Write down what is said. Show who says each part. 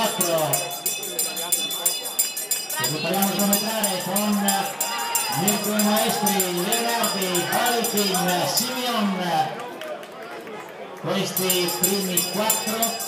Speaker 1: 4 che prepariamo a cronometrare con Mirko Maestri, Leonardi, Valentin, Simeon. Questi primi 4